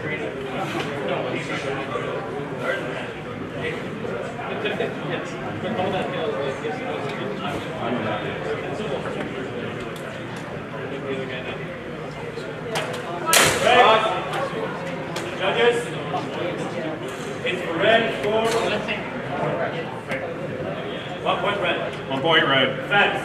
Judges, it's red score. 1 point red. 1 point red. Fence.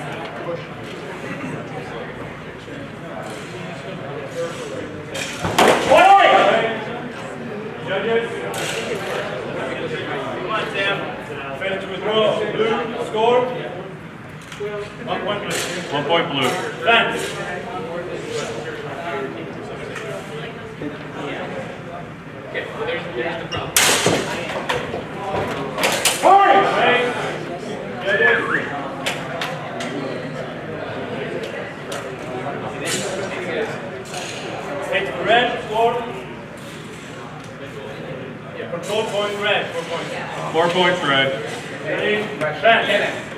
Judges. Come on, Sam. Fail to withdraw. Blue. Score. 1 point blue. 1 point blue. Fence. Okay, well there's the problem. Take red, score. Control point red, 4 points. 4 points red. Ready? Fence.